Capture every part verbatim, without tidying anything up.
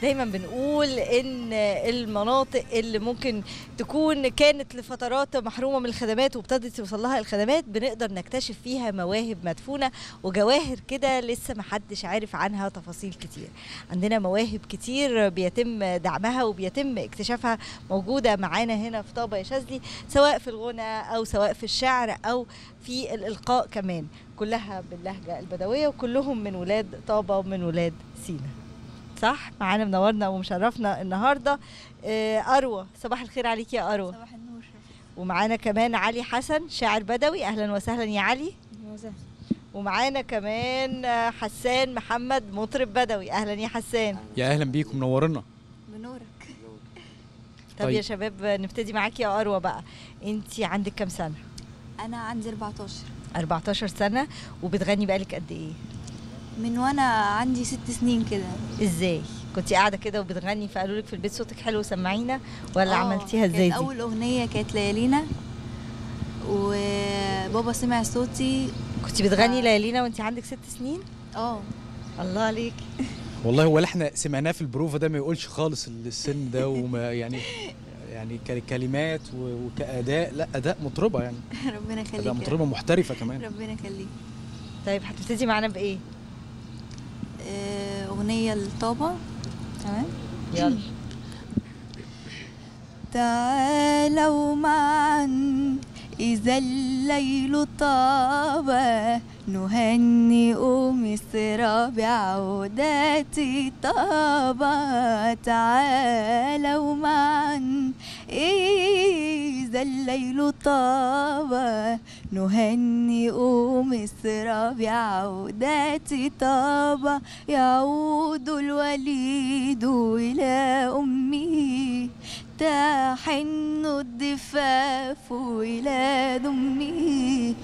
دايما بنقول ان المناطق اللي ممكن تكون كانت لفترات محرومه من الخدمات وابتدت توصل لها الخدمات بنقدر نكتشف فيها مواهب مدفونه وجواهر كده لسه ما حدش عارف عنها تفاصيل كتير. عندنا مواهب كتير بيتم دعمها وبيتم اكتشافها موجوده معانا هنا في طابة يا شاذلي، سواء في الغنى او سواء في الشعر او في الالقاء كمان، كلها باللهجه البدويه وكلهم من ولاد طابة ومن ولاد سينا. صح؟ معانا منورنا ومشرفنا النهارده اروى. صباح الخير عليك يا اروى. صباح النور. ومعانا كمان علي حسن شاعر بدوي. اهلا وسهلا يا علي. اهلا وسهلا. ومعانا كمان حسان محمد مطرب بدوي. اهلا يا حسان. يا اهلا بيكم، منورنا. بنورك. طب طيب يا شباب نبتدي معاكي يا اروى بقى. انت عندك كام سنه؟ انا عندي أربعتاشر. أربعتاشر سنه. وبتغني بقالك قد ايه؟ من وانا عندي ست سنين كده. ازاي؟ كنت قاعده كده وبتغني فقالوا لك في البيت صوتك حلو سمعينا ولا عملتيها ازاي دي؟ اول اغنيه كانت ليالينا وبابا سمع صوتي. كنت بتغني ف... ليالينا وانت عندك ست سنين؟ اه. الله عليك. والله هو اللي احنا سمعناه في البروفه ده ما يقولش خالص السن ده، وما يعني يعني كلمات وكأداء، لا أداء مطربة يعني. ربنا يخليك. أداء مطربة محترفة كمان. ربنا يخليك. طيب هتبتدي معانا بإيه؟ أغنية لطابة. تمام؟ يلا. تعالوا معا إذا الليل طاب نهنئ مصر بعودات طابة. تعالوا معا إذا الليل طاب نهنئ مصر بعودات طابة. يعود الوليد إلى أمه تحن الضفاف إلى دمه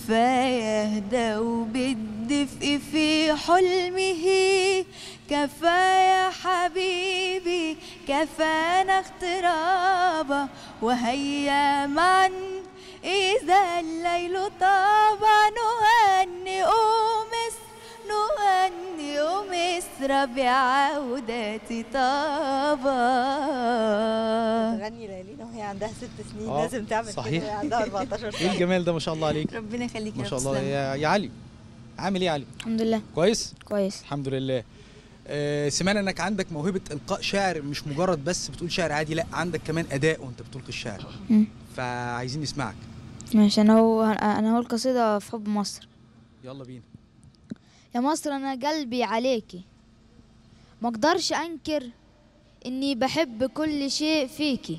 فيهدأ بالدفء في حلمه. كفى يا حبيبي كفانا اغترابا وهيا معا إذا الليل طاب نهنئ مصر نهنئ مصر بعودة طابة. تغني ليالينا وهي عندها ست سنين. آه لازم تعمل صحيح كده عندها أربعتاشر سنة. ايه الجمال ده ما شاء الله عليك. ربنا يخليك ما شاء الله. يا, يا علي عامل ايه يا علي؟ الحمد لله كويس؟ كويس الحمد لله. آه سمعنا انك عندك موهبة إلقاء شعر، مش مجرد بس بتقول شعر عادي، لا عندك كمان أداء وانت بتلقي الشعر. مم. فعايزين نسمعك. ماشي. انا هو انا هقول قصيدة في حب مصر. يلا بينا. يا مصر انا قلبي عليكي ما اقدرش انكر اني بحب كل شيء فيكي،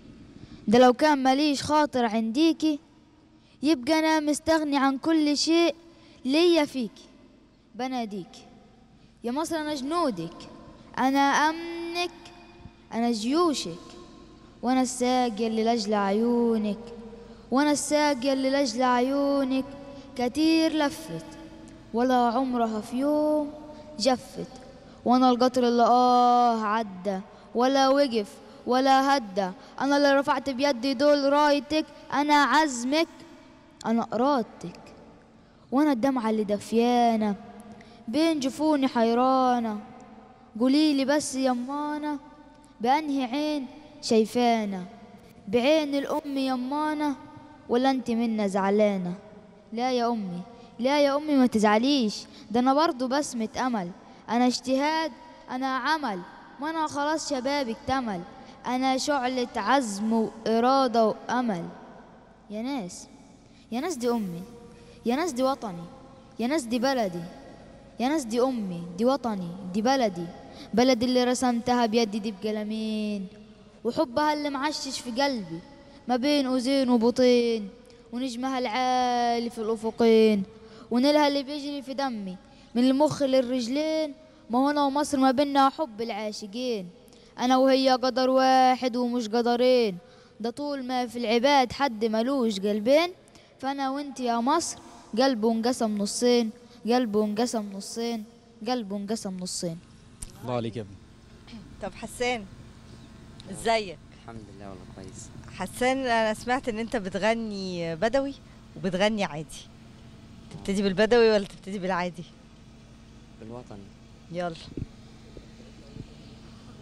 ده لو كان ماليش خاطر عنديكي يبقى انا مستغني عن كل شيء ليا فيكي. بناديكي يا مصر انا جنودك، انا امنك، انا جيوشك، وانا الساقي اللي لاجل عيونك، وانا الساقي اللي لاجل عيونك كتير لفت ولا عمرها في يوم جفت. وانا القطر اللي اه عدى ولا وقف ولا هدى. انا اللي رفعت بيدي دول رايتك، انا عزمك، انا ارادتك، وانا الدمعة اللي دفيانة بين جفوني حيرانة. قوليلي بس يمانا بأنهي عين شايفانا، بعين الأم يمانا ولا انت منا زعلانة؟ لا يا أمي لا يا أمي ما تزعليش، ده أنا برضو بسمة أمل، أنا اجتهاد أنا عمل، ما أنا خلاص شبابي اكتمل، أنا شعلة عزم وإرادة وأمل. يا ناس يا ناس دي أمي، يا ناس دي وطني، يا ناس دي بلدي، يا ناس دي أمي دي وطني دي بلدي، بلدي اللي رسمتها بيدي دي بقلمين، وحبها اللي معشش في قلبي ما بين أذين وبطين، ونجمها العالي في الأفقين، ونيلها اللي بيجري في دمي من المخ للرجلين. ما هو أنا ومصر ما بينا حب العاشقين، أنا وهي قدر واحد ومش قدرين، ده طول ما في العباد حد ملوش قلبين، فأنا وانت يا مصر قلبه انقسم نصين، قلبه انقسم نصين، قلبه انقسم نصين. الله عليك يا ابني. طب حسان ازيك؟ الحمد لله والله كويس. حسان انا سمعت ان انت بتغني بدوي وبتغني عادي، تبتدي بالبدوي ولا تبتدي بالعادي؟ بالوطني. يلا.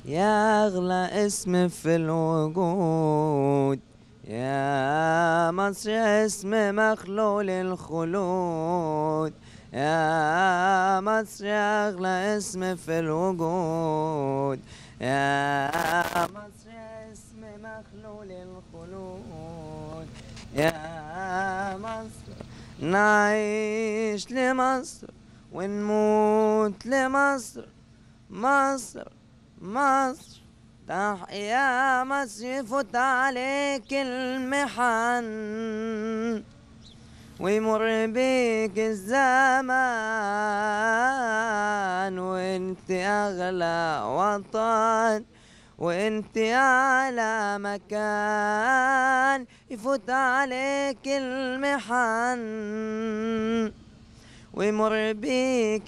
يا أغلى اسم في الوجود، يا مصر اسم مخلول الخلود، يا مصر يا أغلى اسم في الوجود، يا مصر اسم مخلول الخلود، يا مصر نعيش لمصر ونموت لمصر، مصر مصر تحيا مصر. يفوت عليك المحن ويمر بيك الزمان، وانت اغلى وطن وانت اعلى مكان. يفوت عليك المحن ويمر بيك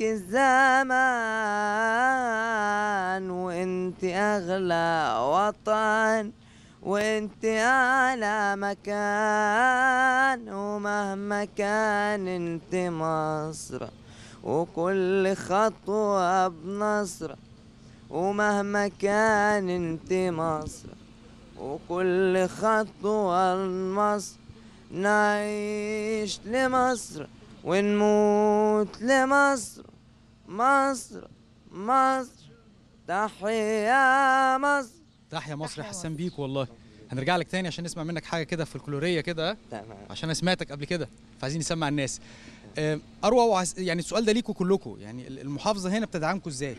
الزمان، وانت اغلى وطن وانت اعلى مكان. ومهما كان انت مصر وكل خطوة بنصر، ومهما كان انت مصر وكل خطوة لمصر. نعيش لمصر ونموت لمصر، مصر مصر تحيا مصر. تحيا مصر. حسان بيك والله. هنرجع لك تاني عشان نسمع منك حاجه كده فلكلوريه كده، تمام. عشان انا سمعتك قبل كده فعايزين نسمع الناس. آه، اروى وعز... يعني السؤال ده ليكوا كلكم، يعني المحافظه هنا بتدعمكم ازاي؟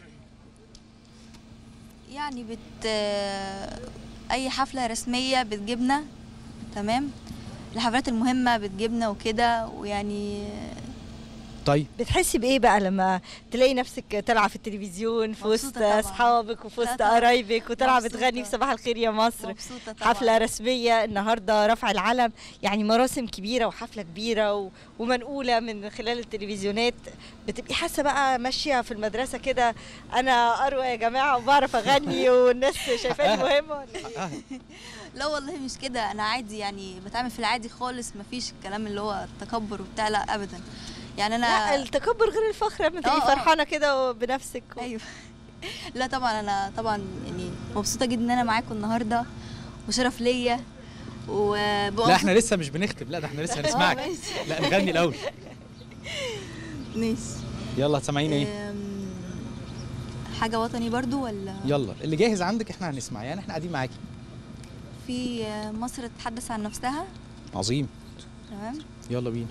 يعني بت اي حفله رسميه بتجيبنا، تمام، الحفلات المهمه بتجيبنا وكده، ويعني طيب بتحسي بايه بقى لما تلاقي نفسك طالعه في التلفزيون في وسط مبسوطة طبعاً. اصحابك وفي لا وسط طبعاً. قرايبك وطالعه مبسوطة. بتغني في صباح الخير يا مصر؟ مبسوطه طبعا. حفله رسميه النهارده، رفع العلم، يعني مراسم كبيره وحفله كبيره و... ومنقوله من خلال التلفزيونات. بتبقي حاسه بقى ماشيه في المدرسه كده، انا اروى يا جماعه وبعرف اغني والناس شايفاني مهمه ولا إيه؟ لا والله مش كده، انا عادي يعني بتعامل في العادي خالص، مفيش الكلام اللي هو التكبر وبتاع، لا ابدا. يعني انا لا التكبر غير الفخر لما تبقي آه، آه. فرحانه كده بنفسك و... ايوه. لا طبعا انا طبعا يعني مبسوطه جدا ان انا معاكم النهارده، وشرف ليا. لا احنا لسه مش بنختم، لا ده احنا لسه هنسمعك. لا نغني الاول. ماشي. يلا هتسمعينا ايه؟ أم، حاجه وطني برضو ولا؟ يلا اللي جاهز عندك احنا هنسمع، يعني احنا قاعدين معاكي. في مصر تتحدث عن نفسها. عظيم. تمام. يلا بينا.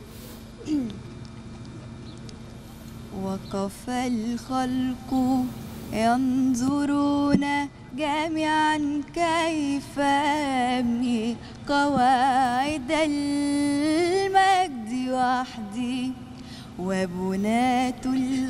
وقف الخلق ينظرون جميعا كيف أبني قواعد المجد وحدي، وبنات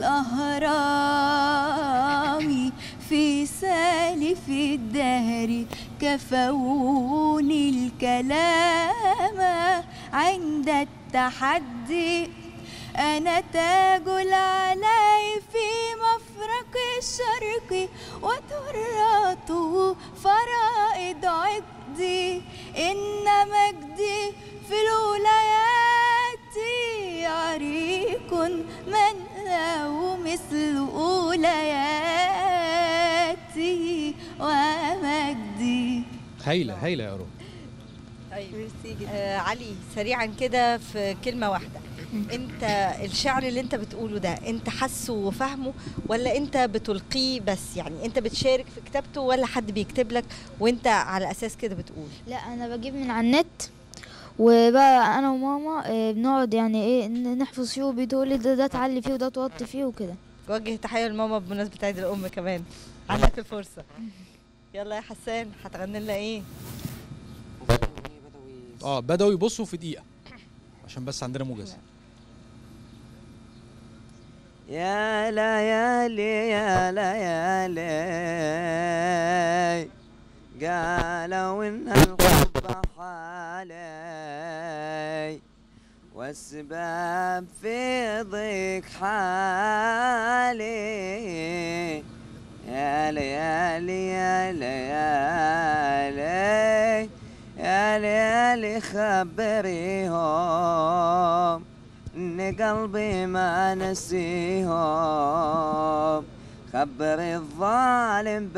الأهرام في سالف الدهر كفوني الكلام عند التحدي. أنا تاج العلاء في مفرق الشرق، وتراته فرائض عقدي. إن مجدي في الولايات عريق من له مثل أولياتي ومجدي. هايله هايله يا روح. طيب آه علي، سريعا كده في كلمه واحده، انت الشعر اللي انت بتقوله ده انت حاسه وفاهمه ولا انت بتلقيه بس؟ يعني انت بتشارك في كتابته ولا حد بيكتب لك وانت على اساس كده بتقول؟ لا انا بجيب من على النت، وبقى انا وماما آه، بنقعد يعني ايه ن- نحفظ فيه، وبتقولي ده ده تعلي فيه وده توطي فيه وكده. وجه تحيه لماما بمناسبه عيد الام كمان، عندك الفرصه. يلا يا حسان هتغني لنا ايه؟ اه بدأوا يبصوا في دقيقه عشان بس عندنا موجز. يا ليالي يا ليالي قالوا إن الحب حالي، والسباب في ضيق حالي. يا ليالي يا ليالي يا ليالي خبريهم إن قلبي ما نسيهم، خبر الظالم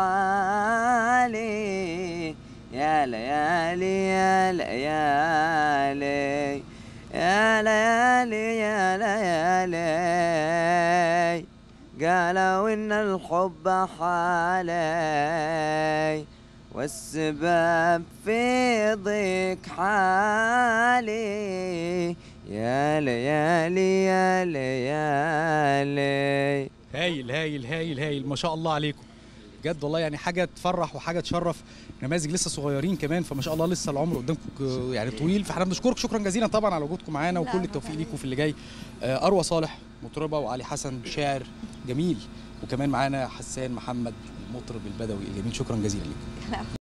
بحالي يا ليالي يا ليالي يا ليالي يا ليالي قالوا إن الحب حالي والسبب في ضيق حالي يا ليالي يا ليالي. هايل هايل هايل هايل، ما شاء الله عليكم بجد والله، يعني حاجه تفرح وحاجه تشرف. نماذج لسه صغيرين كمان، فما شاء الله لسه العمر قدامكم يعني طويل. فاحنا بنشكرك شكرا جزيلا طبعا على وجودكم معانا، وكل التوفيق ليكم في اللي جاي. اروى صالح مطربه، وعلي حسن شاعر جميل، وكمان معانا حسان محمد المطرب البدوي الجميل. شكرا جزيلا ليكم.